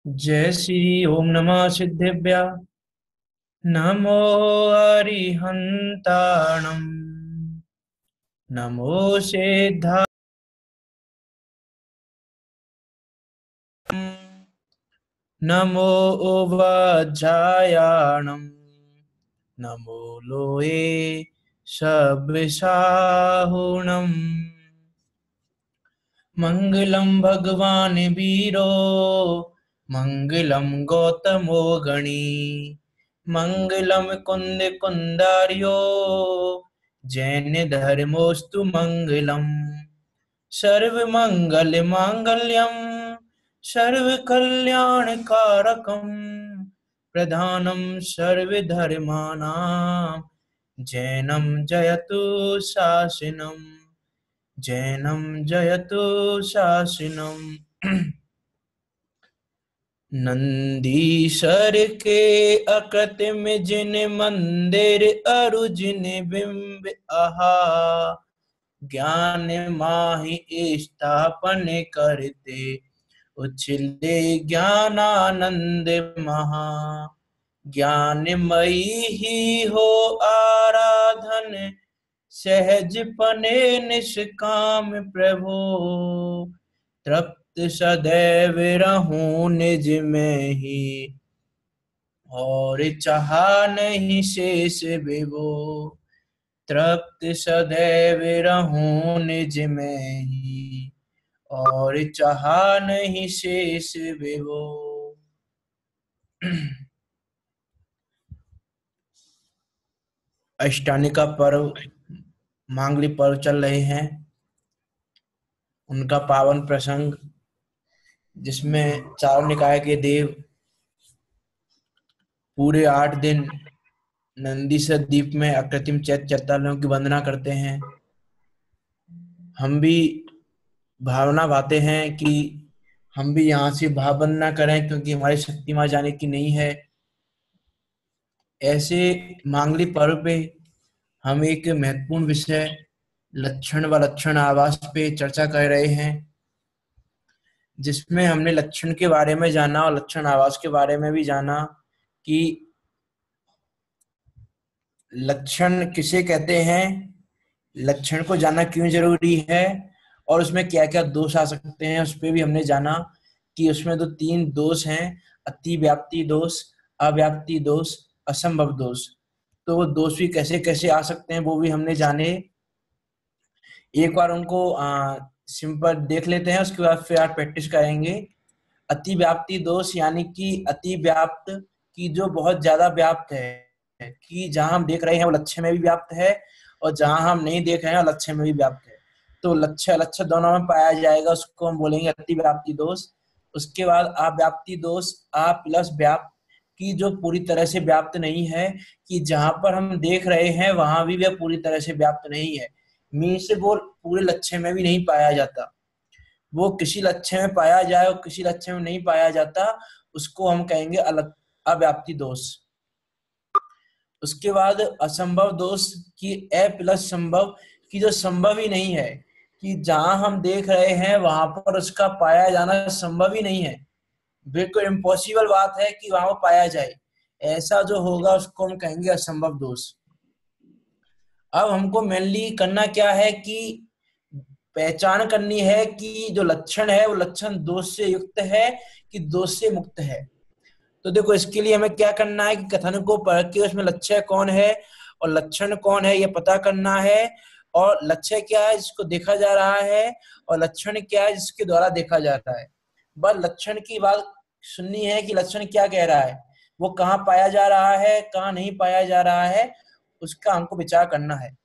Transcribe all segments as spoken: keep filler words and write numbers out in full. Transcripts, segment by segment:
जय श्री ओम नमः सिद्धेभ्य नमो अरिहंताणम् नमो सिद्धाणम् नमो वज्रायाणम् नमो लोए सब्साहुणम् मंगलम भगवान वीरो मंगलम गौतमो गणी मंगलम कुंद कुंदार्यो जैन धर्मोस्तु मंगलम सर्व मंगल मांगल्यम सर्व कल्याण कारकम प्रधानम सर्व धर्मानां जैनम जयतु शासनम जैनम जयतु शासनम। नंदीसर के अकृतिम जिन मंदिर अरु जिन बिंब आहा ज्ञान माहि स्थापन करते उछले ज्ञानानंद महा ज्ञानमयी ही हो आराधन सहज पने निष्काम प्रभु तृप्त सदैव रहूं निज में ही और चाहा नहीं शेष विभो तृप्त सदैव रहूं निज में ही और चाहा नहीं शेष विभो। अष्टानी का पर्व मांगली पर्व चल रहे हैं, उनका पावन प्रसंग जिसमें चारों निकाय के देव पूरे आठ दिन नंदीसर द्वीप में अकृत्रिम चैत्य चैत्यालयों की वंदना करते हैं। हम भी भावना भाते हैं कि हम भी यहाँ से भाव वंदना करें, क्योंकि हमारी शक्ति वहां जाने की नहीं है। ऐसे मांगली पर्व पे हम एक महत्वपूर्ण विषय लक्षण व लक्षण आवास पे चर्चा कर रहे हैं, जिसमें हमने लक्षण के बारे में जाना और लक्षण आवास के बारे में भी जाना कि लक्षण किसे कहते हैं, लक्षण को जानना क्यों जरूरी है और उसमें क्या क्या दोष आ सकते हैं। उस पर भी हमने जाना कि उसमें तो तीन दोष हैं, अतिव्याप्ति दोष, अव्याप्ति दोष, असंभव दोष। तो वो दोष भी कैसे कैसे आ सकते हैं वो भी हमने जाने। एक बार उनको आ, सिंपल देख लेते हैं, उसके बाद फिर आप प्रैक्टिस करेंगे। अतिव्याप्ति दोष यानी कि अतिव्याप्त की जो बहुत ज्यादा व्याप्त है, कि जहां हम देख रहे हैं वो लक्ष्य में भी व्याप्त है और जहां हम नहीं देख रहे हैं लक्ष्य में भी व्याप्त है। तो लक्ष्य लक्ष्य दोनों में पाया जाएगा, उसको हम बोलेंगे अतिव्याप्ति दोष। उसके बाद अव्याप्ति दोष, आ प्लस व्याप्त की जो पूरी तरह से व्याप्त नहीं है, कि जहां पर हम देख रहे हैं वहां भी वह पूरी तरह से व्याप्त नहीं है, मीन्स वो पूरे लक्ष्य में भी नहीं पाया जाता। वो किसी लक्ष्य में पाया जाए और किसी लक्ष्य में नहीं पाया जाता, उसको हम कहेंगे अलग अव्याप्ति दोष। उसके बाद असंभव दोष की ए प्लस संभव की जो संभव ही नहीं है, कि जहां हम देख रहे हैं वहां पर उसका पाया जाना संभव ही नहीं है, बिल्कुल इम्पॉसिबल बात है कि वहां पाया जाए, ऐसा जो होगा उसको हम कहेंगे असंभव दोष। अब हमको मेनली करना क्या है कि पहचान करनी है कि जो लक्षण है वो लक्षण दोष से युक्त है कि दोष से मुक्त है। तो देखो, इसके लिए हमें क्या करना है कि कथन को पढ़ के उसमें लक्ष्य कौन है और लक्षण कौन है ये पता करना है, और लक्ष्य क्या है जिसको देखा जा रहा है और लक्षण क्या है जिसके द्वारा देखा जा रहा है। बस लक्षण की बात सुननी है कि लक्षण क्या कह रहा है, वो कहाँ पाया जा रहा है कहाँ नहीं पाया जा रहा है, उसका हमको विचार करना है।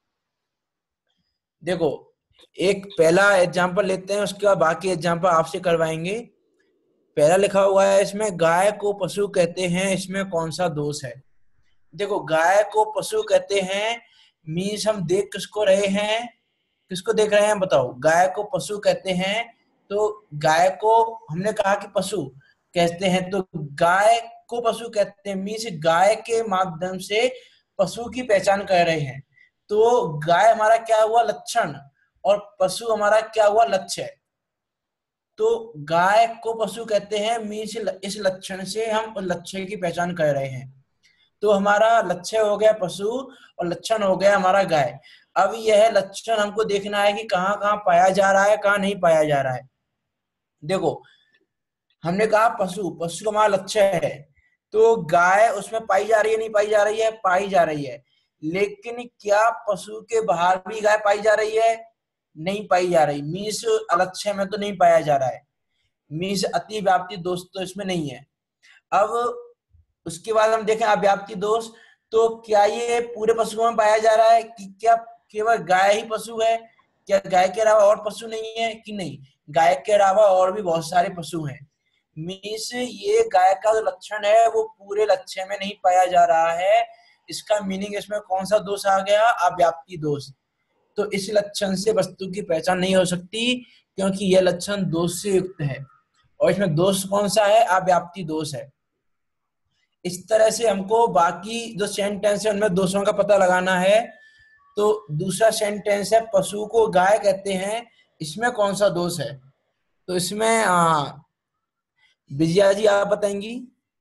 देखो, एक पहला एग्जाम्पल लेते हैं, उसके बाद बाकी एग्जाम्पल आपसे करवाएंगे। पहला लिखा हुआ है इसमें, गाय को पशु कहते हैं, इसमें कौन सा दोष है। देखो, गाय को पशु कहते हैं मीन्स हम देख किसको रहे हैं, किसको देख रहे हैं बताओ। गाय को पशु कहते हैं, तो गाय को हमने कहा कि पशु कहते हैं, तो गाय को पशु कहते हैं मीन्स गाय के माध्यम से पशु की पहचान कर रहे हैं। तो गाय हमारा क्या हुआ लक्षण और पशु हमारा क्या हुआ लक्ष्य। तो गाय को पशु कहते हैं, मीन्स इस लक्षण से हम उस लक्षण की पहचान कर रहे हैं। तो हमारा लक्ष्य हो गया पशु और लक्षण हो गया हमारा गाय। अब यह लक्षण हमको देखना है कि कहाँ कहाँ पाया जा रहा है, कहाँ नहीं पाया जा रहा है। देखो, हमने कहा पशु, पशु हमारा लक्ष्य है, तो गाय उसमें पाई जा रही है, नहीं पाई जा रही है? पाई जा रही है। लेकिन क्या पशु के बाहर भी गाय पाई जा रही है? नहीं पाई जा रही। मीन्स अलक्ष्य में तो नहीं पाया जा रहा है, मीन्स अति व्याप्ति दोष तो इसमें नहीं है। अब उसके बाद हम देखें अव्याप्ति दोष, तो क्या ये पूरे पशुओं में पाया जा रहा है कि क्या केवल गाय ही पशु है? क्या गाय के अलावा और पशु नहीं है? कि नहीं, गाय के अलावा और भी बहुत सारे पशु हैं। मीन्स ये गाय का जो लक्षण है वो पूरे लक्ष्य में नहीं पाया जा रहा है। इसका मीनिंग इसमें कौन सा दोष आ गया? अव्याप्ति दोष। तो इस लक्षण से वस्तु की पहचान नहीं हो सकती, क्योंकि यह लक्षण दोष से युक्त है। और इसमें दोष कौन सा है? अव्याप्ति दोष है। इस तरह से हमको बाकी जो सेंटेंस है उनमें दोषों का पता लगाना है। तो दूसरा सेंटेंस है पशु को गाय कहते हैं, इसमें कौन सा दोष है? तो इसमें विजया जी आप बताएंगी।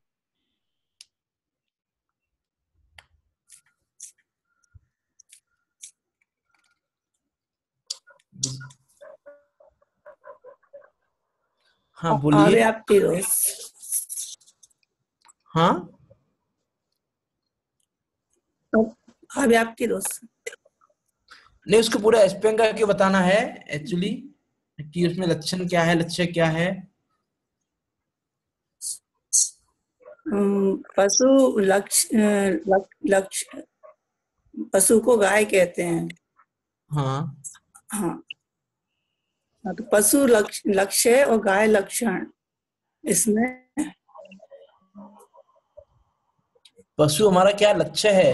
हाँ बोलिए। अव्याप्ति दोष। हाँ, अव्याप्ति दोष नहीं, उसको पूरा एक्सप्लेन करके बताना है एक्चुअली कि उसमें लक्षण क्या है, लक्ष्य क्या है। पशु लक्ष्य लक्ष्य पशु को गाय कहते हैं। हाँ हाँ, तो पशु लक्ष्य लक्ष्य और गाय लक्षण। इसमें पशु हमारा क्या लक्ष्य है?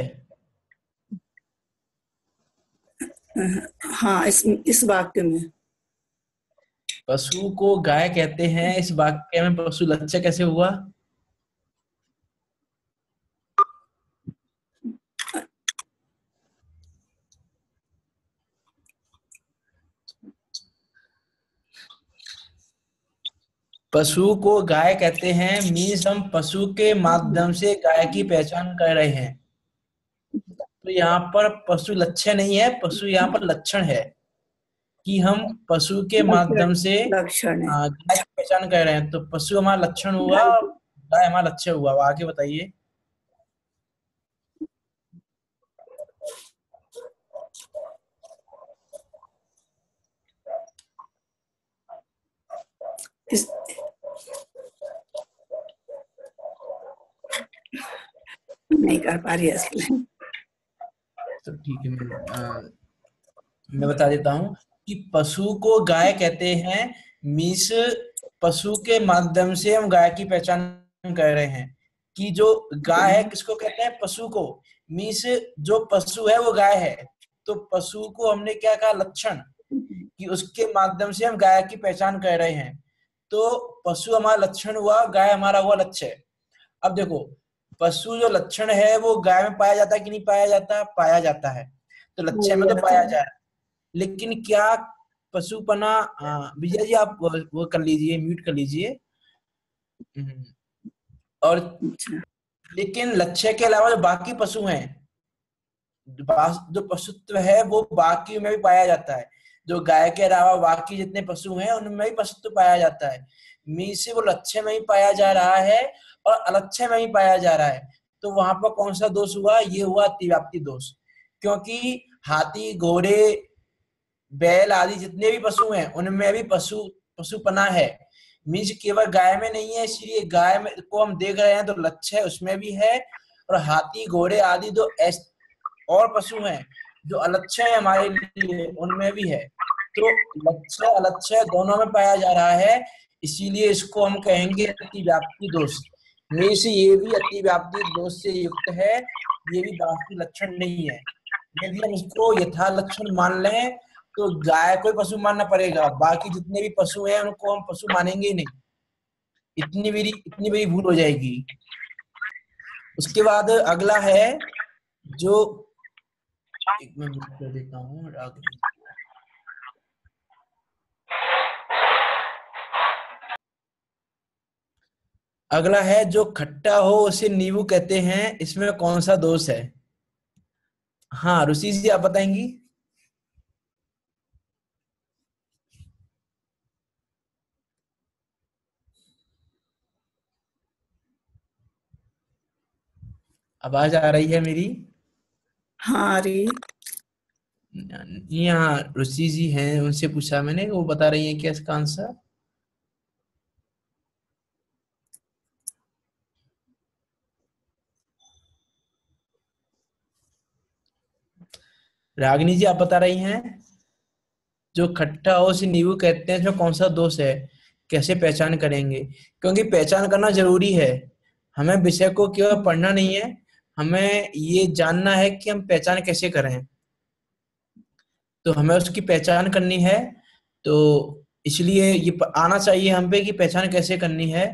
हाँ, इस इस वाक्य में पशु को गाय कहते हैं, इस वाक्य में पशु लक्ष्य कैसे हुआ? पशु को गाय कहते हैं, मीन्स हम पशु के माध्यम से गाय की पहचान कर रहे हैं। तो यहाँ पर पशु लक्ष्य नहीं है, पशु यहाँ पर लक्षण है कि हम पशु के माध्यम से लक्षण है। गाय की पहचान कर रहे हैं। तो पशु हमारा लक्षण हुआ, गाय हमारा लक्ष्य हुआ। आगे बताइए। इस नहीं कर पा रही है। तो ठीक है, मैं मैं बता देता हूँ कि पशु को गाय कहते हैं, मीन्स पशु के माध्यम से हम गाय की पहचान कर रहे हैं। कि जो गाय है किसको कहते हैं? पशु को। मीन्स जो पशु है वो गाय है। तो पशु को हमने क्या कहा? लक्षण, कि उसके माध्यम से हम गाय की पहचान कर रहे हैं। तो पशु हमारा लक्षण हुआ, गाय हमारा हुआ लक्ष्य। अब देखो, पशु जो लक्षण है वो गाय में पाया जाता है कि नहीं पाया जाता? पाया जाता है। तो लक्ष्य में तो पाया जा रहा है। लेकिन क्या पशुपना, विजय जी आप वो कर लीजिए, म्यूट कर लीजिए। और लेकिन लक्ष्य के अलावा जो बाकी पशु हैं, जो पशुत्व है वो बाकी में भी पाया जाता है। जो गाय के अलावा बाकी जितने पशु हैं उनमें भी पशुत्व पाया जाता है। मीन से वो लक्ष्य में ही पाया जा रहा है और अलक्ष्य में ही पाया जा रहा है। तो वहां पर कौन सा दोष हुआ? ये हुआ अतिव्याप्ति दोष। क्योंकि हाथी, घोड़े, बैल आदि जितने भी पशु हैं उनमें भी पशु पशुपना है। मीन्स केवल गाय में नहीं है, इसलिए गाय में को हम देख रहे हैं तो लक्ष्य है उसमें भी है। और हाथी, घोड़े आदि जो और पशु हैं जो अलक्ष्य है हमारे लिए, उनमें भी है। तो लक्ष्य अलक्ष्य दोनों में पाया जा रहा है, इसीलिए इसको हम कहेंगे अतिव्याप्ति दोष। में से ये भी अतिव्याप्ति दोष से युक्त है, ये भी वास्तविक लक्षण नहीं है। यदि हम इसको यथा लक्षण मान लें तो गाय को पशु मानना पड़ेगा, बाकी जितने भी पशु हैं उनको हम पशु मानेंगे ही नहीं। इतनी बड़ी इतनी बड़ी भूल हो जाएगी। उसके बाद अगला है जो, एक मिनट कर देता हूँ, अगला है जो खट्टा हो उसे नींबू कहते हैं, इसमें कौन सा दोष है? हाँ रुचि जी आप बताएंगी। आवाज आ रही है मेरी? हाँ रही। यहाँ रुचि जी हैं, उनसे पूछा मैंने, वो बता रही है क्या इसका आंसर? रागिनी जी आप बता रही हैं। जो खट्टा हो उसे नींबू कहते हैं, इसमें कौन सा दोष है, कैसे पहचान करेंगे? क्योंकि पहचान करना जरूरी है। हमें विषय को केवल पढ़ना नहीं है, हमें ये जानना है कि हम पहचान कैसे करें। तो हमें उसकी पहचान करनी है, तो इसलिए ये प- आना चाहिए हम पे कि पहचान कैसे करनी है।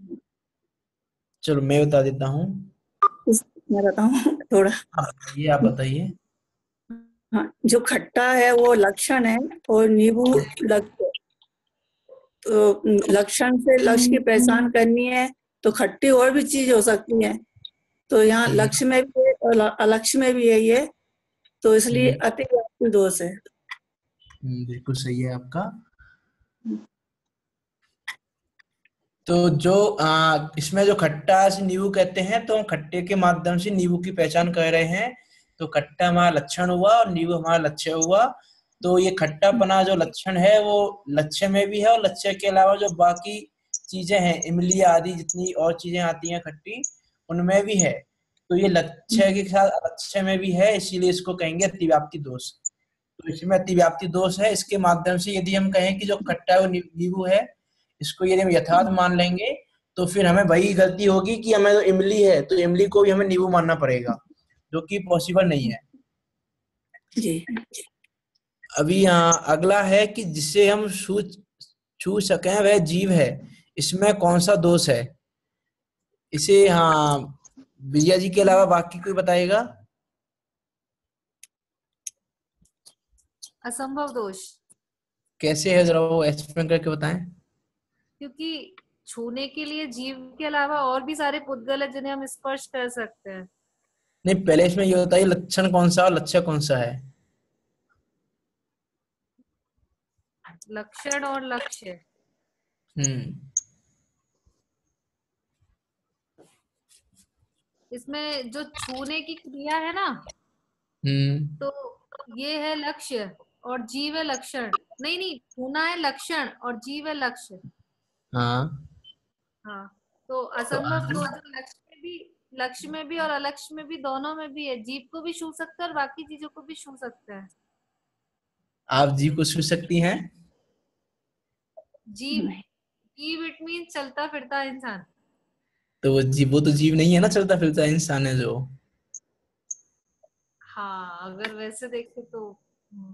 चलो मैं बता देता हूँ। इस- मैं बताऊं थोड़ा। हाँ ये आप बताइए। हाँ, जो खट्टा है वो लक्षण है और नींबू लक्ष्य। तो लक्षण से लक्ष्य की पहचान करनी है तो खट्टी और भी चीज हो सकती है। तो यहाँ हम्म, लक्ष्य में भी है और अलक्ष्य में भी है ये। तो इसलिए हम्म, अति व्याप्ति दोष है। हम्म, बिल्कुल सही है आपका। तो जो आ, इसमें जो खट्टा से नींबू कहते हैं, तो हम खट्टे के माध्यम से नींबू की पहचान कर रहे हैं। तो खट्टा हमारा लक्षण हुआ और नींबू हमारा लक्ष्य हुआ। तो ये खट्टापना जो लक्षण है वो लक्ष्य में भी है, और लक्ष्य के अलावा जो बाकी चीजें हैं, इमली आदि जितनी और चीजें आती हैं खट्टी, उनमें भी है। तो ये लक्ष्य के साथ लक्ष्य में भी है, इसीलिए इसको कहेंगे अतिव्याप्ति दोष। तो इसमें अतिव्याप्ति दोष है। इसके माध्यम से यदि हम कहें कि जो खट्टा है वो नी- नींबू है, इसको यदि हम यथार्थ मान लेंगे, तो फिर हमें वही गलती होगी कि हमें तो इमली है तो इमली को भी हमें नींबू मानना पड़ेगा, जो कि पॉसिबल नहीं है। जी। अभी यहाँ अगला है कि जिसे हम छू छू सकें वह जीव है, इसमें कौन सा दोष है? इसे हाँ विजया जी के अलावा बाकी कोई बताएगा? असंभव दोष। कैसे है जरा वो एक्सप्लेन करके बताएं। क्योंकि छूने के लिए जीव के अलावा और भी सारे पुद्गल है जिन्हें हम स्पर्श कर सकते हैं। नहीं पहले इसमें ये बताइए लक्षण कौन सा और लक्ष्य कौन सा है? लक्षण और लक्ष्य। हम्म इसमें जो छूने की क्रिया है ना, हम्म तो ये है लक्ष्य और जीव है लक्षण। नहीं नहीं, छूना है लक्षण और जीव है लक्ष्य। हाँ। हाँ, तो तो असंभव आगे? तो जो लक्ष्य में भी, लक्ष्य में भी और अलक्ष्य में भी, दोनों में भी है। जीव को भी छू सकता है और बाकी चीजों को भी छू सकता है। आप जीव को छू सकती हैं? जीव, जीव इट मीन चलता फिरता इंसान। तो वो जीव, वो तो जीव नहीं है ना, चलता फिरता इंसान है जो। हाँ, अगर वैसे देखे तो हम्म,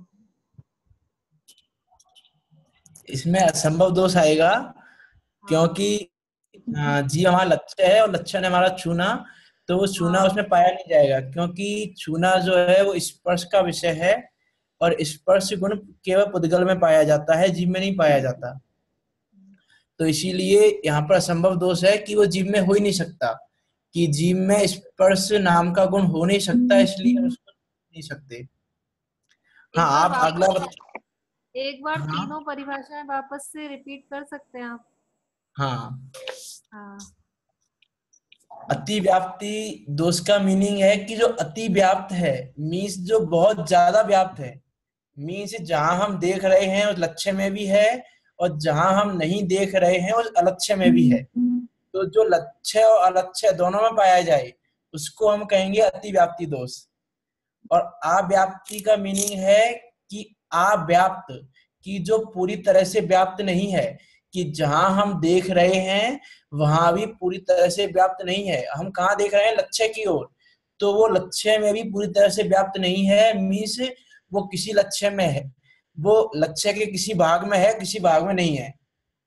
इसमें असंभव दोष आएगा, हाँ क्योंकि अ, जीव हमारा लक्ष्य है और लक्षण है हमारा छूना। तो वो छूना हाँ। उसमें पाया नहीं जाएगा, क्योंकि छूना जो है वो स्पर्श का विषय है, और स्पर्श गुण केवल पुद्गल में पाया जाता है, जीव में नहीं पाया जाता। तो इसीलिए यहाँ पर असंभव दोष है कि वो जीव में हो ही नहीं सकता, कि जीव में स्पर्श नाम का गुण हो नहीं सकता, इसलिए हम उसको नहीं सकते। हाँ एक बार आप अगला वापस, बता। एक बार हाँ तीनों परिभाषाएं वापस से रिपीट कर सकते हैं आप? हाँ। हाँ। अति व्याप्ति दोष का मीनिंग है कि जो अति व्याप्त है, मीन्स जो बहुत ज्यादा व्याप्त है। मीन्स जहां हम देख रहे हैं उस लक्ष्य में भी है, और जहां हम नहीं देख रहे हैं उस अलक्ष्य में भी है। तो जो लक्ष्य और अलक्ष्य दोनों में पाया जाए उसको हम कहेंगे अति व्याप्ति दोष। और अव्याप्ति का मीनिंग है कि अव्याप्त, कि जो पूरी तरह से व्याप्त नहीं है, कि जहां हम देख रहे हैं वहां भी पूरी तरह से व्याप्त नहीं है। हम कहाँ देख रहे हैं? लक्ष्य की ओर। तो वो लक्ष्य में भी पूरी तरह से व्याप्त नहीं है, मीन्स वो किसी लक्ष्य में है, वो लक्ष्य के किसी भाग में है, किसी भाग में नहीं है।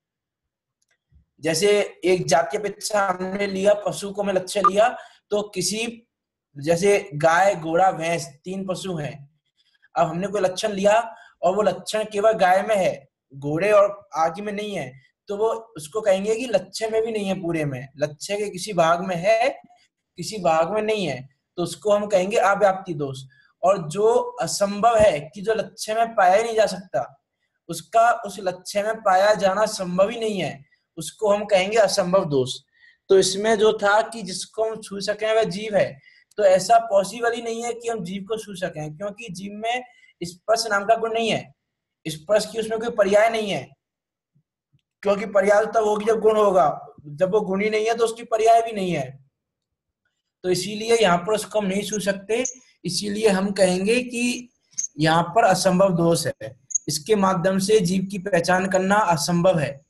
जैसे एक जाति अपेक्षा हमने लिया, पशु को मैं लक्ष्य लिया, तो किसी, जैसे गाय घोड़ा भैंस तीन पशु हैं, अब हमने कोई लक्षण लिया और वो लक्षण केवल गाय में है, घोड़े और आगे में नहीं है, तो वो उसको कहेंगे कि लक्ष्य में भी नहीं है, पूरे में लक्ष्य के किसी भाग में है, किसी भाग में नहीं है, तो उसको हम कहेंगे अव्याप्ति दोष। और जो असंभव है कि जो लक्ष्य में पाया ही नहीं जा सकता, उसका उस लक्ष्य में पाया जाना संभव ही नहीं है, उसको हम कहेंगे असंभव दोष। तो इसमें जो था कि जिसको हम छू सकें वह जीव है, तो ऐसा पॉसिबल ही नहीं है कि हम जीव को छू सकें, क्योंकि जीव में स्पर्श नाम का गुण नहीं है, स्पर्श की उसमें कोई पर्याय नहीं है, क्योंकि पर्याय तब होगी जब गुण होगा, जब वो गुण ही नहीं है तो उसकी पर्याय भी नहीं है। तो इसीलिए यहाँ पर उसको हम नहीं छू सकते, इसीलिए हम कहेंगे कि यहाँ पर असंभव दोष है, इसके माध्यम से जीव की पहचान करना असंभव है।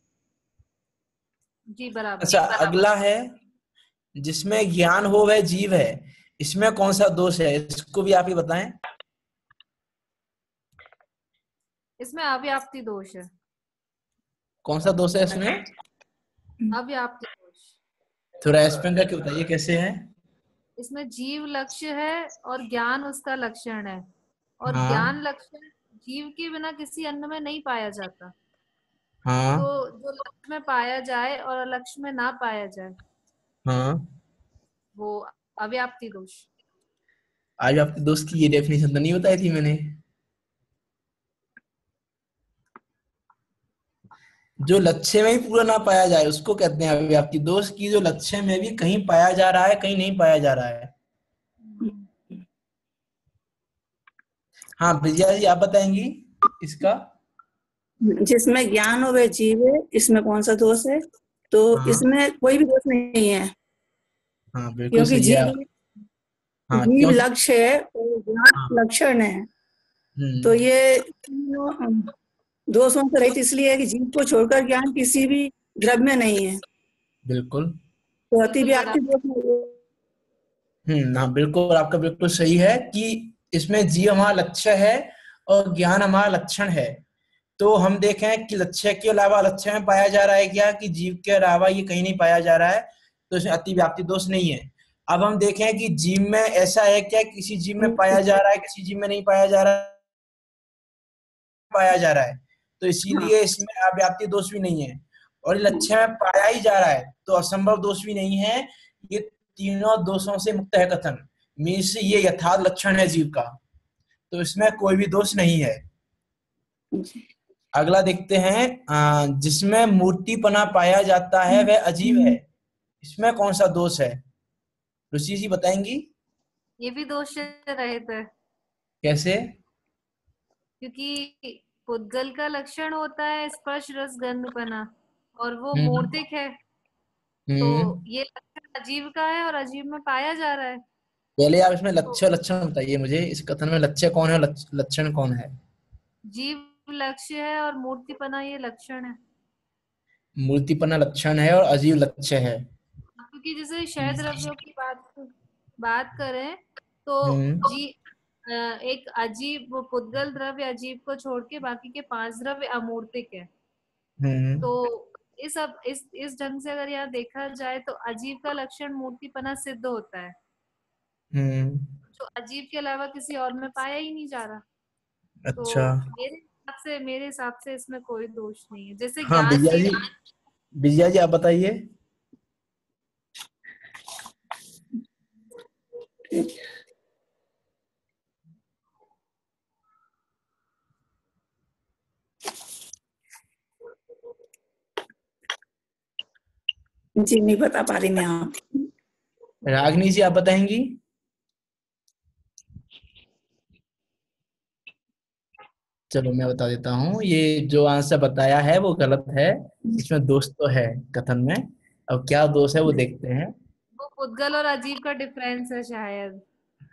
जी बराबर। अच्छा, अगला है जिसमें ज्ञान हो वह जीव है, इसमें कौन सा दोष है, इसको भी आप ही बताएं। इसमें अव्याप्ति दोष है। कौन सा दोष है इसमें? अव्याप्ति दोष। थोड़ा एक्सप्लेन करके बताइए कैसे है। इसमें जीव लक्ष्य है और ज्ञान उसका लक्षण है, और हाँ। ज्ञान लक्षण जीव के बिना किसी अन्य में नहीं पाया जाता। हाँ। तो जो लक्ष्य में पाया जाए और लक्ष्य में ना पाया जाए, हाँ, वो अव्याप्ति दोष। आज आपके दोस्त की ये डेफिनेशन तो नहीं बताई थी मैंने। जो लक्ष्य में ही पूरा ना पाया जाए उसको कहते हैं अव्याप्ति दोष, की जो लक्ष्य में भी कहीं पाया जा रहा है कहीं नहीं पाया जा रहा है। हाँ विजया जी, आप बताएंगी इसका। जिसमें ज्ञान हो वह जीव है, इसमें कौन सा दोष है? तो हाँ। इसमें कोई भी दोष नहीं है, हाँ बिल्कुल क्योंकि सही है। जीव हाँ जीव क्यों? लक्ष्य है और ज्ञान हाँ। लक्षण है। हम्म, तो ये तीनों दोषों से रहित इसलिए है कि जीव को छोड़कर ज्ञान किसी भी द्रव्य में नहीं है, बिल्कुल। तो अति व्याप्ति दोष नहीं है। हम्म, हाँ बिल्कुल, आपका बिल्कुल सही है कि इसमें जीव हमारा लक्ष्य है और ज्ञान हमारा लक्षण है। तो हम देखें कि लक्ष्य के अलावा लक्ष्य में पाया जा रहा है क्या, कि जीव के अलावा ये कहीं नहीं पाया जा रहा है, तो इसमें अति व्याप्ति दोष नहीं है। अब हम देखें कि जीव में ऐसा है क्या, किसी जीव में पाया जा रहा है किसी जीव में नहीं पाया जा रहा है, पाया जा रहा है, तो इसीलिए इसमें अव्याप्ति दोष भी नहीं है। और लक्ष्य में पाया ही जा रहा है तो असंभव दोष भी नहीं है। ये तीनों दोषों से मुक्त है कथन, मीन्स ये यथार्थ लक्षण है जीव का, तो इसमें कोई भी दोष नहीं है। अगला देखते हैं, जिसमें मूर्तिपना पाया जाता है वह अजीब है, इसमें कौन सा दोष है, रुचि जी बताएंगी। ये भी दोष रहित है, कैसे? क्योंकि पुद्गल का लक्षण होता है स्पर्श रस गंधपना, और वो हम्म। मूर्तिक है, तो हम्म, ये लक्षण अजीब का है और अजीब में पाया जा रहा है। पहले आप इसमें लक्ष्य लक्षण बताइए मुझे, इस कथन में लक्ष्य कौन है लक्षण कौन है? जीव लक्ष्य है और मूर्तिपना ये लक्षण है। मूर्तिपना लक्षण है और अजीब लक्ष्य है। क्योंकि जैसे क्षय द्रव्यों की बात बात करें तो हम्म। जी अ, एक अजीब वो पुद्गल द्रव्य अजीब को छोड़ के बाकी के पांच द्रव्य अमूर्तिक है। हम्म। तो इस अब इस इस ढंग से अगर यहाँ देखा जाए तो अजीब का लक्षण मूर्तिपना सिद्ध होता है, हम्म। जो अजीब के अलावा किसी और में पाया ही नहीं जा रहा। अच्छा। तो मेरे हिसाब से मेरे हिसाब से इसमें कोई दोष नहीं है। जैसे हाँ ज्ञान विजया के जी, विजया जी आप बताइए। जी नहीं बता पा रही मैं। आप रागनी जी आप बताएंगी। चलो मैं बता देता हूँ, ये जो आंसर बताया है वो गलत है, इसमें दोष तो है कथन में। अब क्या दोष है वो देखते हैं। वो पुद्गल और अजीब का डिफरेंस है शायद।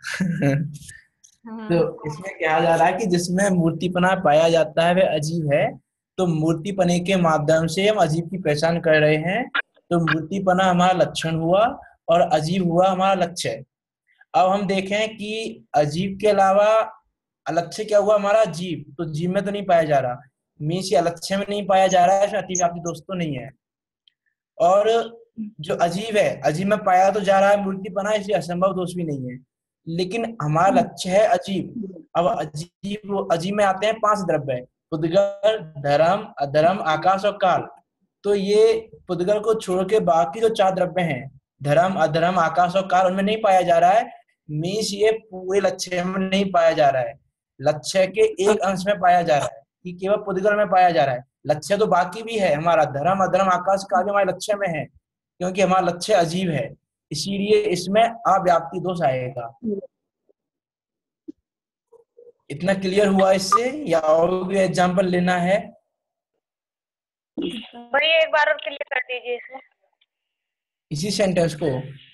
तो हाँ। इसमें कहा जा रहा है कि जिसमें मूर्तिपना पाया जाता है वह अजीब है, तो मूर्तिपने के माध्यम से हम अजीब की पहचान कर रहे हैं, तो मूर्तिपना हमारा लक्षण हुआ और अजीब हुआ हमारा लक्ष्य। अब हम देखें कि अजीब के अलावा अलक्ष्य क्या हुआ हमारा जीव, तो जीव में तो नहीं पाया जा रहा, मीन्स ये अलक्ष्य में नहीं पाया जा रहा है, इसमें अतिव्याप्ति दोष तो नहीं है। और जो अजीब है, अजीब में पाया तो जा रहा है मूर्तिपना, इसलिए असंभव दोष भी नहीं है। लेकिन हमारा लक्ष्य है अजीब। अब अजीब अजीब में आते हैं पांच द्रव्य, उद्गल, धर्म, अधर्म, आकाश और काल। तो ये पुद्गल को छोड़ के बाकी जो चार द्रव्य हैं, धर्म, अधर्म, आकाश और काल, उनमें नहीं पाया जा रहा है। मीन्स ये पूरे लक्ष्य में नहीं पाया जा रहा है, लक्ष्य के एक अंश में पाया जा रहा है, कि केवल पुद्गल में पाया जा रहा है। लक्ष्य तो बाकी भी है, हमारा धर्म, अधर्म, आकाश, काल भी हमारे लक्ष्य में है, क्योंकि हमारा लक्ष्य अजीब है, इसीलिए इसमें अव्याप्ति दोष आएगा। इतना क्लियर हुआ इससे, या और भी एग्जाम्पल लेना है? भाई एक बार और क्लियर कर दीजिए इसे, इसी सेंटेंस को।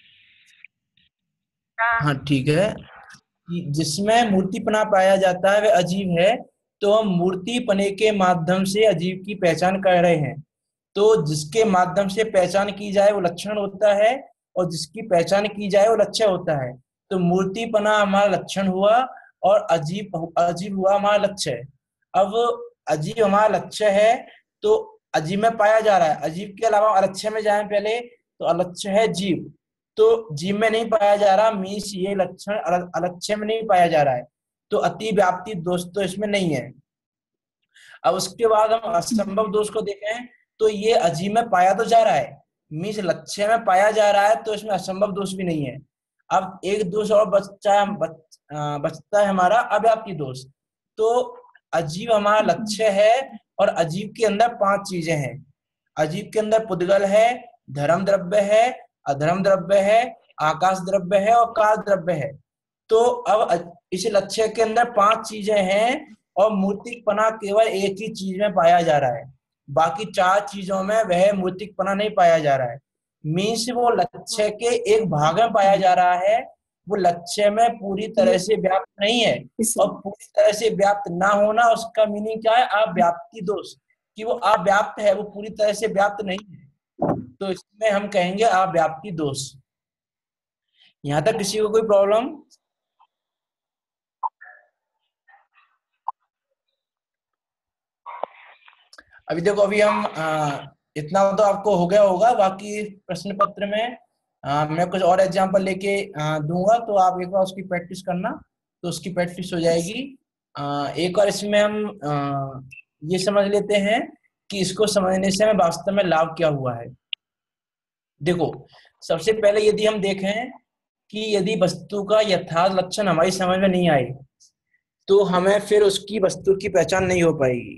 हाँ हाँ ठीक है। कि जिसमें मूर्तिपना पाया जाता है वह अजीब है, तो हम मूर्तिपने के माध्यम से अजीब की पहचान कर रहे हैं। तो जिसके माध्यम से पहचान की जाए वो लक्षण होता है, और जिसकी पहचान की जाए वो लक्ष्य होता है। तो मूर्तिपना हमारा लक्षण हुआ और अजीब अजीब हुआ हमारा लक्ष्य है। अब अजीब हमारा लक्ष्य है, तो अजीब में पाया जा रहा है। अजीब के अलावा अलक्ष्य में जाए पहले, तो अलक्ष्य है जीव, तो जीव में नहीं पाया जा रहा, मीन्स ये लक्षण अलक्ष्य में नहीं पाया जा रहा है, तो अति व्याप्ति दोष तो इसमें नहीं है। अब उसके बाद हम असंभव दोष को देखें, तो ये अजीब में पाया तो जा रहा है, मीन्स लक्ष्य में पाया जा रहा है, तो इसमें असंभव दोष भी नहीं है। अब एक दोष और बचता बच, बचता है हमारा अव्याप्ति दोष। तो अजीब हमारा लक्ष्य है, और अजीब के अंदर पांच चीजें हैं। अजीब के अंदर पुद्गल है, धर्म द्रव्य है, अधर्म द्रव्य है, आकाश द्रव्य है और काल द्रव्य है। तो अब इस लक्ष्य के अंदर पांच चीजें हैं, और मूर्तिकपना केवल एक ही चीज में पाया जा रहा है, बाकी चार चीजों में वह मूर्तिकपना नहीं पाया जा रहा है। मीन्स वो लक्ष्य के एक भाग में पाया जा रहा है, वो लक्ष्य में पूरी तरह से व्याप्त नहीं है। और पूरी तरह से व्याप्त ना होना, उसका मीनिंग क्या है? अव्याप्ति दोष, कि वो अव्याप्त है, वो पूरी तरह से व्याप्त नहीं है, तो इसमें हम कहेंगे अव्याप्ति दोष। यहां तक किसी को कोई प्रॉब्लम? अभी देखो, अभी हम आ, इतना तो आपको हो गया होगा, बाकी प्रश्न पत्र में आ, मैं कुछ और एग्जांपल लेके दूंगा, तो आप एक बार उसकी प्रैक्टिस करना, तो उसकी प्रैक्टिस हो जाएगी। आ, एक बार इसमें हम आ, ये समझ लेते हैं कि इसको समझने से हमें वास्तव में लाभ क्या हुआ है। देखो, सबसे पहले यदि हम देखें कि यदि वस्तु का यथार्थ लक्षण हमारी समझ में नहीं आए, तो हमें फिर उसकी वस्तु की पहचान नहीं हो पाएगी।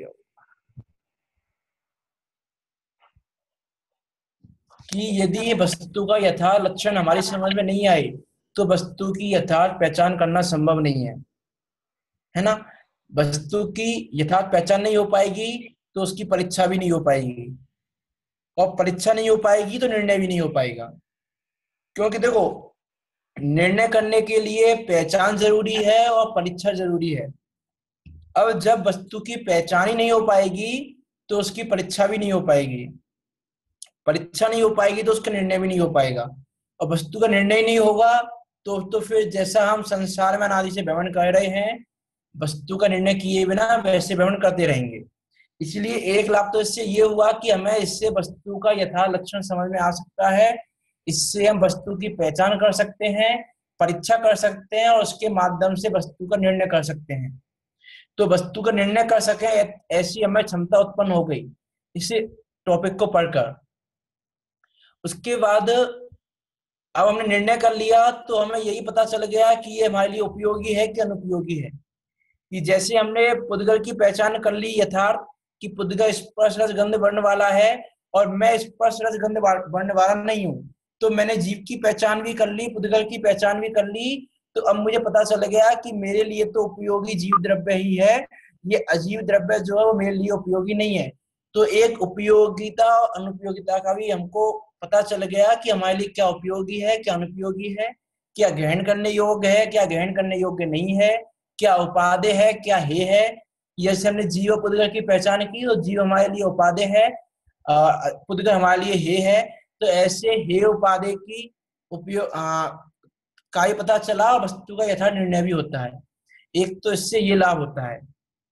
कि यदि वस्तु का यथार्थ लक्षण हमारी समझ में नहीं आए, तो वस्तु की यथार्थ पहचान करना संभव नहीं है, है ना। वस्तु की यथार्थ पहचान नहीं हो पाएगी, तो उसकी परीक्षा भी नहीं हो पाएगी, और परीक्षा नहीं हो पाएगी तो निर्णय भी नहीं हो पाएगा। क्योंकि देखो, निर्णय करने के लिए पहचान जरूरी है और परीक्षा जरूरी है। अब जब वस्तु की पहचान ही नहीं हो पाएगी, तो उसकी परीक्षा भी नहीं हो पाएगी, परीक्षा नहीं हो पाएगी तो उसका निर्णय भी नहीं हो पाएगा, और वस्तु का निर्णय नहीं होगा तो तो फिर जैसा हम संसार में अनादि से भ्रमण कर रहे हैं, वस्तु का निर्णय किए बिना वैसे भ्रमण करते रहेंगे। इसलिए एक लाभ तो इससे ये हुआ कि हमें इससे वस्तु का यथार्थ लक्षण समझ में आ सकता है, इससे हम वस्तु की पहचान कर सकते हैं, परीक्षा कर सकते हैं, और उसके माध्यम से वस्तु का निर्णय कर सकते हैं। तो वस्तु का निर्णय कर सके ऐसी हमें क्षमता उत्पन्न हो गई इस टॉपिक को पढ़कर। उसके बाद अब हमने निर्णय कर लिया, तो हमें यही पता चल गया कि ये हमारे लिए उपयोगी है कि अनुपयोगी है। कि जैसे हमने पुद्गल की पहचान कर ली यथार्थ, कि पुद्गल स्पर्श रस गंध वर्ण वाला है और मैं स्पर्श रस गंध वर्ण वाला नहीं हूँ, तो मैंने जीव की पहचान भी कर ली, पुद्गल की पहचान भी कर ली। तो अब मुझे पता चल गया कि मेरे लिए तो उपयोगी जीव द्रव्य ही है, ये अजीव द्रव्य जो है वो मेरे लिए उपयोगी नहीं है। तो एक उपयोगिता और अनुपयोगिता का भी हमको पता चल गया कि हमारे लिए क्या उपयोगी है, क्या अनुपयोगी है, क्या ग्रहण करने योग्य है, क्या ग्रहण करने योग्य नहीं है, क्या उपादेय है, क्या हे है। जैसे हमने जीव और पुद्गल की पहचान की, तो जीव हमारे लिए उपादेय है, पुद्गल हमारे लिए हे है। तो ऐसे हे उपादेय की उपयोग का ही पता चला, वस्तु का यथार्थ निर्णय भी होता है। एक तो इससे ये लाभ होता है।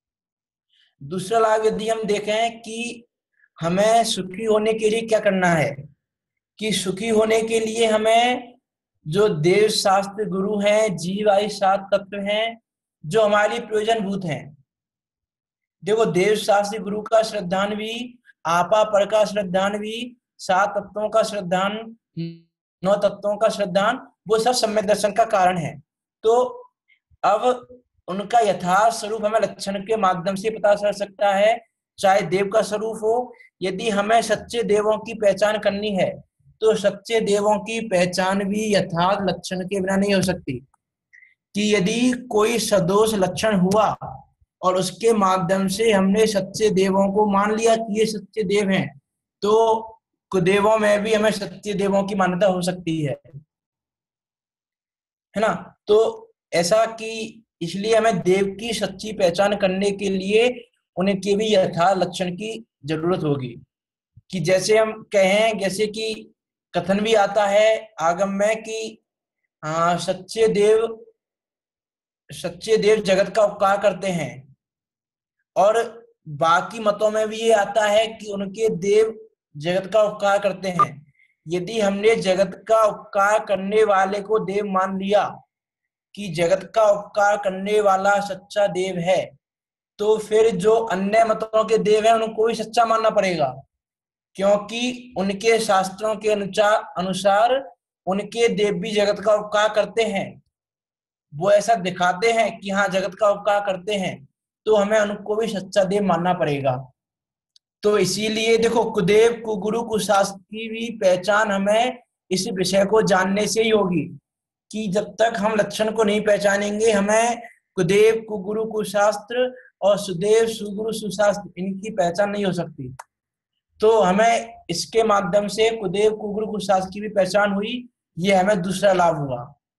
दूसरा लाभ यदि हम देखें कि हमें सुखी होने के लिए क्या करना है, कि सुखी होने के लिए हमें जो देव शास्त्र गुरु हैं, जीव आदि सात तत्व हैं जो हमारे लिए प्रयोजनभूत हैं। देखो, देव शास्त्र गुरु का श्रद्धान्वी आपा पर का श्रद्धान भी, सात तत्वों का श्रद्धान, नौ तत्वों का श्रद्धान, वो सब सम्यक दर्शन का कारण है। तो अब उनका यथार्थ स्वरूप हमें लक्षण के माध्यम से पता चल सकता है, चाहे देव का स्वरूप हो। यदि हमें सच्चे देवों की पहचान करनी है तो सच्चे देवों की पहचान भी यथार्थ लक्षण के बिना नहीं हो सकती। कि यदि कोई सदोष लक्षण हुआ और उसके माध्यम से हमने सच्चे देवों को मान लिया कि ये सच्चे देव हैं, तो कुदेवों में भी हमें सच्चे देवों की मान्यता हो सकती है, है ना। तो ऐसा कि इसलिए हमें देव की सच्ची पहचान करने के लिए उनके भी यथार्थ लक्षण की जरूरत होगी। कि जैसे हम कहें, जैसे कि कथन भी आता है आगम में कि हाँ, सच्चे देव सच्चे देव जगत का उपकार करते हैं, और बाकी मतों में भी ये आता है कि उनके देव जगत का उपकार करते हैं। यदि हमने जगत का उपकार करने वाले को देव मान लिया कि जगत का उपकार करने वाला सच्चा देव है, तो फिर जो अन्य मतों के देव हैं उनको भी सच्चा मानना पड़ेगा, क्योंकि उनके शास्त्रों के अनुसार अनुसार उनके देव भी जगत का उपकार करते हैं। वो ऐसा दिखाते हैं कि हाँ जगत का उपकार करते हैं, तो हमें उनको भी सच्चा देव मानना पड़ेगा। तो इसीलिए देखो, कुदेव कुगुरु कुशास्त्र की भी पहचान हमें इस विषय को जानने से ही होगी। कि जब तक हम लक्षण को नहीं पहचानेंगे, हमें कुदेव कुगुरु कुशास्त्र और सुदेव सुगुरु सुशास्त्र इनकी पहचान नहीं हो सकती। तो हमें इसके माध्यम से कुदेव कुगुरु कुशास्त्र की भी पहचान हुई, ये हमें दूसरा लाभ हुआ।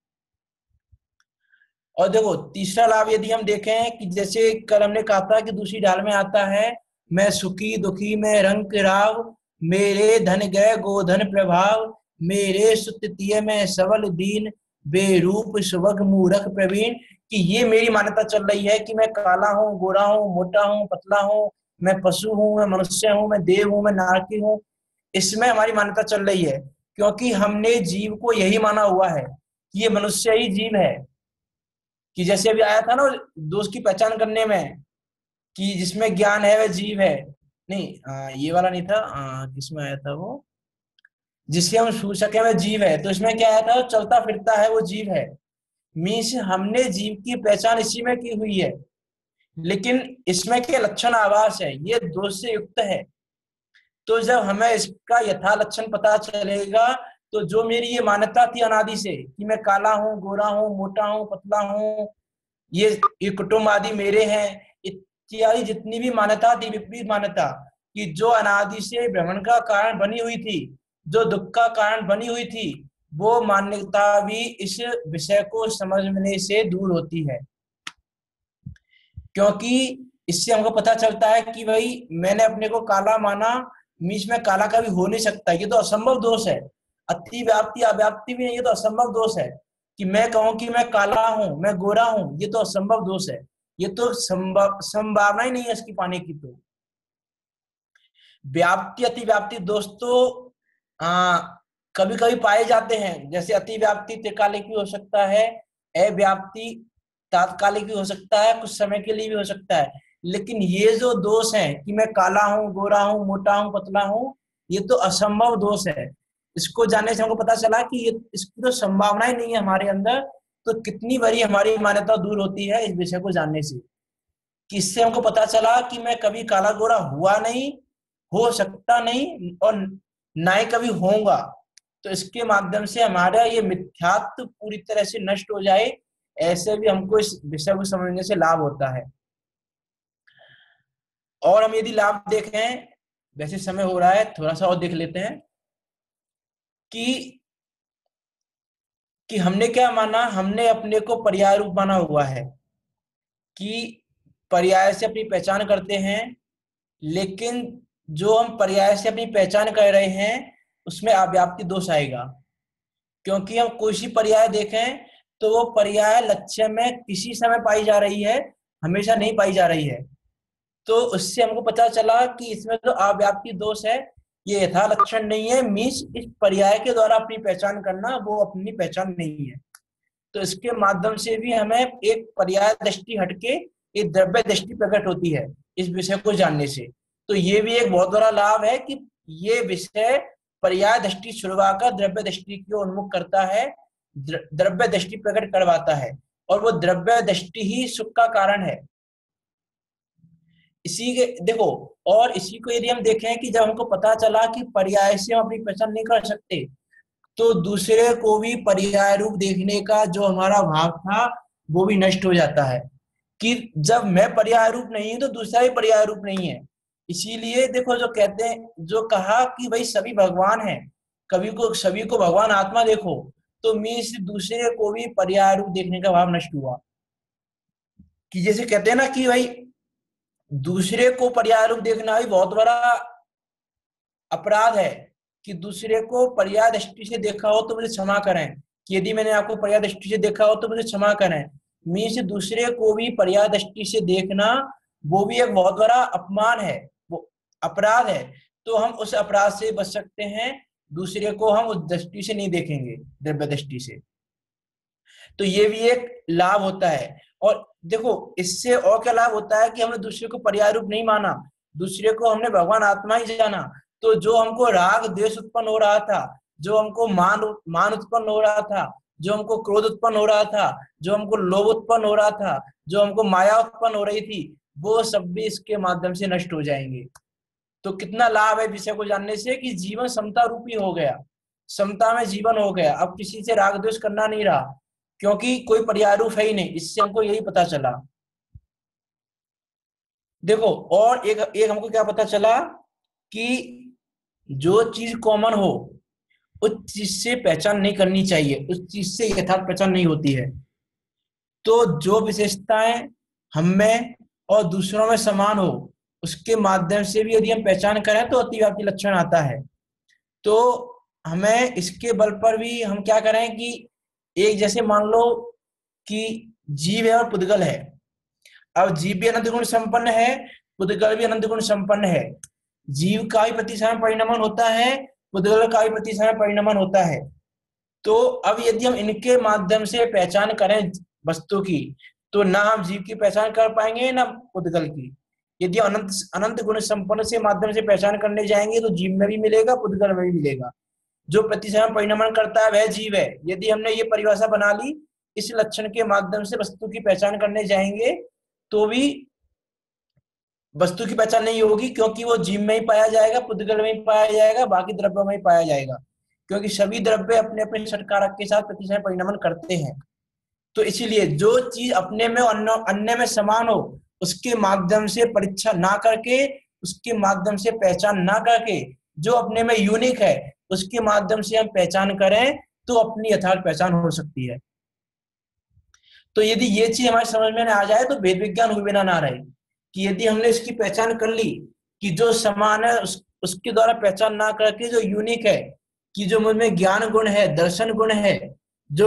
और देखो तीसरा लाभ यदि हम देखें कि जैसे कल हमने कहा था कि दूसरी ढाल में आता है, मैं सुखी दुखी में रंग राव, मेरे धन गए गोधन प्रभाव, मेरे सुतिय में सबल दीन, बेरूप सुबग मूरख प्रवीण। कि ये मेरी मान्यता चल रही है कि मैं काला हूँ, गोरा हूँ, मोटा हूँ, पतला हूँ, मैं पशु हूँ, मैं मनुष्य हूँ, मैं देव हूँ, मैं नारकी हूँ। इसमें हमारी मान्यता चल रही है क्योंकि हमने जीव को यही माना हुआ है कि ये मनुष्य ही जीव है। कि जैसे अभी आया था ना दोष की पहचान करने में, कि जिसमें ज्ञान है वह जीव है। नहीं आ, ये वाला नहीं था, आ, किसमें आया था वो, जिससे हम छू सके वह जीव है। तो इसमें क्या आया था, चलता फिरता है वो जीव है। मीन्स हमने जीव की पहचान इसी में की हुई है, लेकिन इसमें के लक्षण आभास है, ये दोष से युक्त है। तो जब हमें इसका यथा लक्षण पता चलेगा, तो जो मेरी ये मान्यता थी अनादि से कि मैं काला हूँ, गोरा हूँ, मोटा हूँ, पतला हूँ, ये ये कुटुंब आदि मेरे हैं, इत्यादि जितनी भी मान्यता थी, विपरीत मान्यता, कि जो अनादि से भ्रमण का कारण बनी हुई थी, जो दुख का कारण बनी हुई थी, वो मान्यता भी इस विषय को समझने से दूर होती है। क्योंकि इससे हमको पता चलता है कि भाई मैंने अपने को काला माना, मीच में काला कभी हो नहीं सकता, ये तो असंभव दोष है। अति व्याप्ति अव्याप्ति भी नहीं, ये तो असंभव दोष है। कि मैं कहूं कि मैं काला हूं, मैं गोरा हूं, ये तो असंभव दोष है। ये तो संभव संभावना ही नहीं है इसकी पाने की। तो व्याप्ति अति व्याप्ति दोष तो आ, कभी कभी पाए जाते हैं। जैसे अति व्याप्ति त्रिकालिक भी हो सकता है, अव्याप्ति तात्कालिक भी हो सकता है, कुछ समय के लिए भी हो सकता है। लेकिन ये जो दोष है कि मैं काला हूँ, गोरा हूँ, मोटा हूँ, पतला हूँ, ये तो असंभव दोष है। इसको जानने से हमको पता चला कि ये इसकी तो संभावना ही नहीं है हमारे अंदर। तो कितनी बड़ी हमारी मान्यता दूर होती है इस विषय को जानने से। कि इससे हमको पता चला कि मैं कभी काला गोरा हुआ नहीं, हो सकता नहीं, और ना ही कभी होऊंगा। तो इसके माध्यम से हमारा ये मिथ्यात्व पूरी तरह से नष्ट हो जाए, ऐसे भी हमको इस विषय को समझने से लाभ होता है। और हम यदि लाभ देखें, वैसे समय हो रहा है, थोड़ा सा और देख लेते हैं कि कि हमने क्या माना, हमने अपने को पर्याय रूप माना हुआ है कि पर्याय से अपनी पहचान करते हैं। लेकिन जो हम पर्याय से अपनी पहचान कर रहे हैं उसमें अव्याप्ति दोष आएगा, क्योंकि हम कोई सी पर्याय देखें तो वो पर्याय लक्ष्य में किसी समय पाई जा रही है, हमेशा नहीं पाई जा रही है। तो उससे हमको पता चला कि इसमें जो अव्याप्ति दोष है ये यथा लक्षण नहीं है। मीन्स इस पर्याय के द्वारा अपनी पहचान करना वो अपनी पहचान नहीं है। तो इसके माध्यम से भी हमें एक पर्याय दृष्टि हटके एक द्रव्य दृष्टि प्रकट होती है इस विषय को जानने से। तो ये भी एक बहुत बड़ा लाभ है कि ये विषय पर्याय दृष्टि छुड़वाकर द्रव्य दृष्टि की ओर उन्मुख करता है, द्रव्य दृष्टि प्रकट करवाता है, और वो द्रव्य दृष्टि ही सुख का कारण है। इसी के देखो, और इसी को यदि हम देखें कि जब हमको पता चला कि पर्याय से हम अपनी पहचान नहीं कर सकते, तो दूसरे को भी पर्याय रूप देखने का जो हमारा भाव था वो भी नष्ट हो जाता है कि जब मैं पर्याय रूप नहीं हूं तो दूसरा भी पर्याय रूप नहीं है। इसीलिए देखो, जो कहते हैं, जो कहा कि भाई सभी भगवान हैं, कभी को सभी को भगवान आत्मा देखो, तो मीन्स दूसरे को भी पर्याय रूप देखने का भाव नष्ट हुआ। कि जैसे कहते हैं ना कि भाई दूसरे को पर्याय रूप देखना भी बहुत बड़ा अपराध है, कि दूसरे को पर्याय दृष्टि से देखा हो तो मुझे क्षमा करें, कि यदि मैंने आपको पर्याय दृष्टि से देखा हो तो मुझे क्षमा करें। मीन्स दूसरे को भी पर्याय दृष्टि से देखना वो भी एक बहुत बड़ा अपमान है, वो अपराध है। तो हम उस अपराध से बच सकते हैं, दूसरे को हम उस दृष्टि से नहीं देखेंगे, द्रव्य दृष्टि से। तो ये भी एक लाभ होता है। और देखो, इससे और क्या लाभ होता है कि हमने दूसरे को पर्याय रूप नहीं माना, दूसरे को हमने भगवान आत्मा ही जाना। तो जो हमको राग द्वेष उत्पन्न हो रहा था, जो हमको मान मान उत्पन्न हो रहा था, जो हमको क्रोध उत्पन्न हो रहा था, जो हमको लोभ उत्पन्न हो रहा था, जो हमको माया उत्पन्न हो रही थी, वो सब भी इसके माध्यम से नष्ट हो जाएंगे। तो कितना लाभ है विषय को जानने से कि जीवन समता रूपी हो गया, समता में जीवन हो गया। अब किसी से राग द्वेष करना नहीं रहा, क्योंकि कोई पर्याय रूप है ही नहीं। इससे हमको यही पता चला। देखो, और एक एक हमको क्या पता चला कि जो चीज कॉमन हो उस चीज से पहचान नहीं करनी चाहिए, उस चीज से यथार्थ पहचान नहीं होती है। तो जो विशेषताएं हम में और दूसरों में समान हो, उसके माध्यम से भी यदि हम पहचान करें तो अतिव्याप्ति लक्षण आता है। तो हमें इसके बल पर भी हम क्या करें कि एक जैसे मान लो कि जीव है और पुद्गल है। अब जीव भी अनंत गुण संपन्न है, पुद्गल भी अनंत गुण संपन्न है। जीव का भी प्रतिसमय परिणमन होता है, पुद्गल का भी प्रतिसमय परिणमन होता है। तो अब यदि हम इनके माध्यम से पहचान करें वस्तु की, तो ना हम जीव की पहचान कर पाएंगे ना पुद्गल की। यदि अनंत अनंत गुण संपन्न से माध्यम से पहचान करने जाएंगे तो जीव में भी मिलेगा, पुद्गल में भी मिलेगा। जो प्रतिसमय परिणमन करता है वह जीव है। यदि हमने ये परिभाषा बना ली, इस लक्षण के माध्यम से वस्तु की पहचान करने जाएंगे तो भी वस्तु की पहचान नहीं होगी, क्योंकि वो जीव में ही पाया जाएगा, पुद्गल में ही पाया जाएगा, बाकी द्रव्यों में ही पाया जाएगा। क्योंकि सभी द्रव्य अपने अपने षटकारक के साथ प्रतिसमय परिणमन करते हैं। तो इसीलिए जो चीज अपने में और अन्य में समान हो, उसके माध्यम से परीक्षा ना करके, उसके माध्यम से पहचान ना करके, जो अपने में यूनिक है उसके माध्यम से हम पहचान करें तो अपनी यथार्थ पहचान हो सकती है। तो यदि ये चीज हमारे समझ में आ जाए तो भेद विज्ञान हुए बिना ना रहे, कि यदि हमने इसकी पहचान कर ली कि जो समान है उस, उसके द्वारा पहचान ना करके जो यूनिक है, कि जो मुझ में ज्ञान गुण है, दर्शन गुण है, जो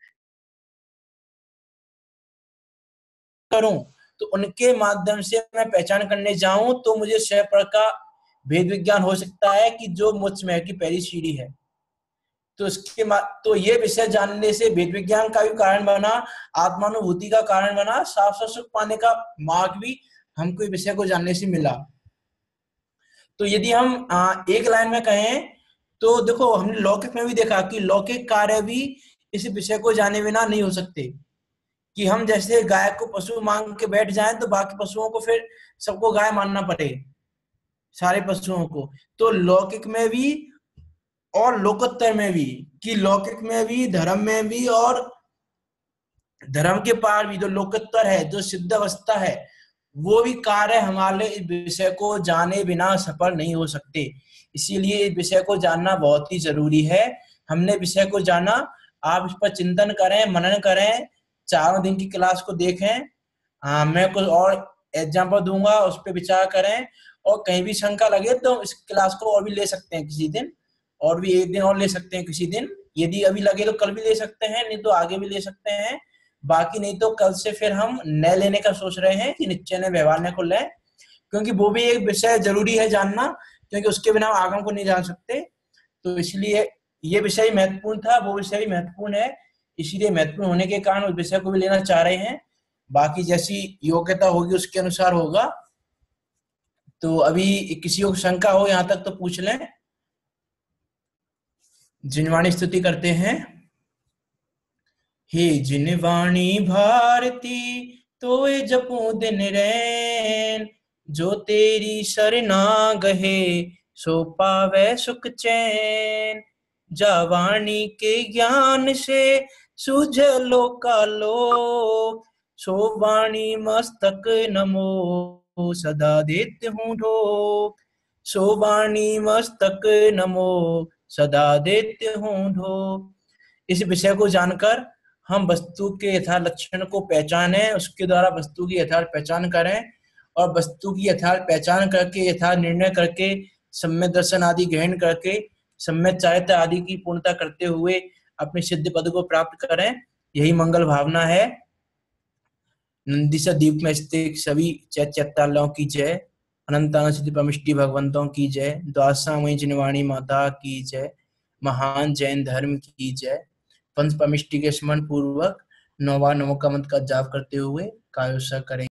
करूं तो उनके माध्यम से मैं पहचान करने जाऊं तो मुझे स्वयं का भेद विज्ञान हो सकता है कि जो मुझ में की पहली सीढ़ी है। तो इसके तो ये विषय जानने से भेद विज्ञान का भी कारण बना, आत्मानुभूति का कारण बना, साफ सुख पाने का मार्ग भी हमको इस विषय को जानने से मिला। तो यदि हम आ, एक लाइन में कहें तो देखो, हमने लौकिक में भी देखा कि लौकिक कार्य भी इस विषय को जाने बिना नहीं हो सकते। कि हम जैसे गाय को पशु मांग के बैठ जाएं तो बाकी पशुओं को फिर सबको गाय मानना पड़े, सारे पशुओं को। तो लौकिक में भी और लोकोत्तर में भी, कि लौकिक में भी, धर्म में भी, और धर्म के पार भी जो लोकोत्तर है, जो सिद्ध अवस्था है, वो भी कार्य हमारे इस विषय को जाने बिना सफल नहीं हो सकते। इसीलिए इस विषय को जानना बहुत ही जरूरी है। हमने विषय को जाना, आप इस पर चिंतन करें, मनन करें, चारों दिन की क्लास को देखें। आ, मैं कुछ और एग्जाम्पल दूंगा, उस पर विचार करें, और कहीं भी शंका लगे तो इस क्लास को और भी ले सकते हैं किसी दिन, और भी एक दिन और ले सकते हैं किसी दिन। यदि अभी लगे तो कल भी ले सकते हैं, नहीं तो आगे भी ले सकते हैं। बाकी नहीं तो कल से फिर हम नए लेने का सोच रहे हैं कि निश्चय ने व्यवहार को लें, क्योंकि वो भी एक विषय जरूरी है जानना, क्योंकि उसके बिना आगम को नहीं जान सकते। तो इसलिए ये विषय महत्वपूर्ण था, वो विषय भी महत्वपूर्ण है, इसीलिए महत्वपूर्ण होने के कारण उस विषय को भी लेना चाह रहे हैं। बाकी जैसी योग्यता होगी उसके अनुसार होगा। तो अभी किसी को शंका हो यहाँ तक तो पूछ लें। जिनवाणी स्तुति करते हैं। हे जिनवाणी भारती तोए जपू दिन रैन, जो तेरी शरणा गहे सो पावे सुख चैन। जावाणी के ज्ञान से सूझ लोका लोक, सो वाणी मस्तक नमो सदा देते हूँ ढोक। सो वाणी मस्तक नमो सदा देते हूँ ढोक। इस विषय को जानकर हम वस्तु के यथार्थ लक्षण को पहचानें, उसके द्वारा वस्तु की यथार्थ पहचान करें और वस्तु की यथार्थ पहचान करके यथार्थ निर्णय करके सम्यक दर्शन आदि ग्रहण करके सम्यक चारित्र आदि की पूर्णता करते हुए अपने सिद्ध पद को प्राप्त करें। यही मंगल भावना है। नंदीसा द्वीप में स्थित सभी चैत्यालयों की जय। अनंतानंद सिद्धि परमिष्टि भगवंतों की जय। द्वादशामयी जिनवाणी माता की जय। महान जैन धर्म की जय। पंच परमिष्टि के स्मरण पूर्वक नौवा नवों का मंत्र का जाप करते हुए कायोत्सर्ग करें।